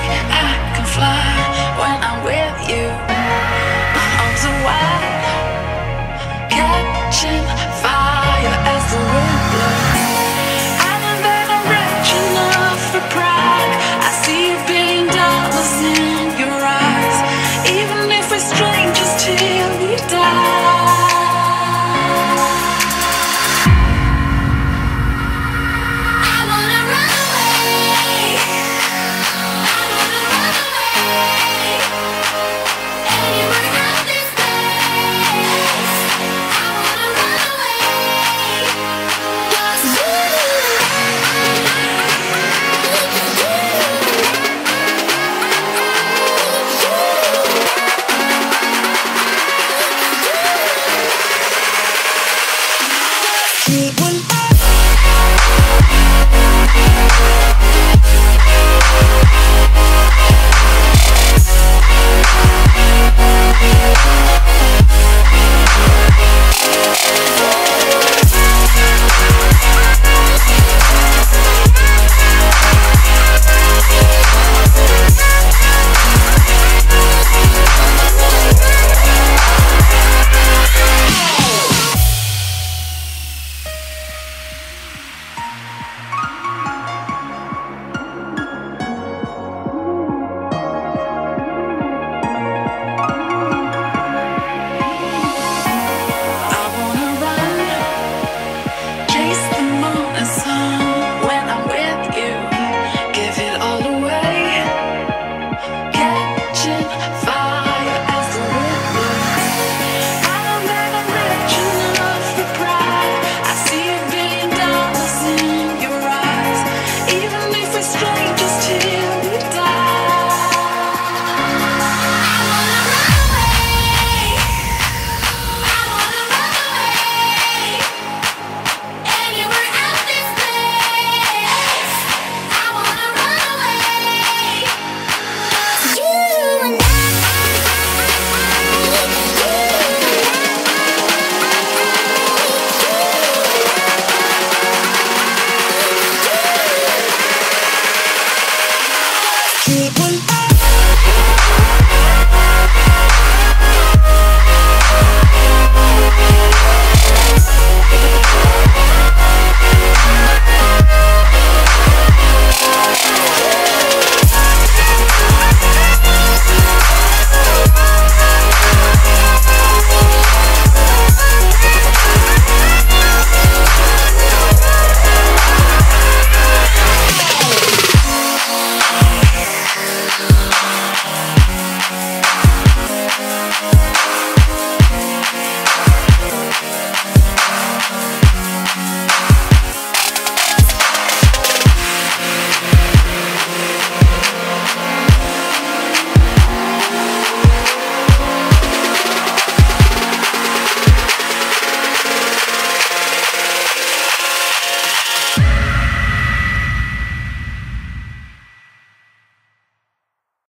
I can fly when I'm with you. My arms are wide, catching fire as the wind blows. I know that I'm rich enough for pride. I see a billion dollars in your eyes, even if we're strangers till we die. I wanna run away. I wanna run away. Anywhere out this place. I wanna run away. 'Cause you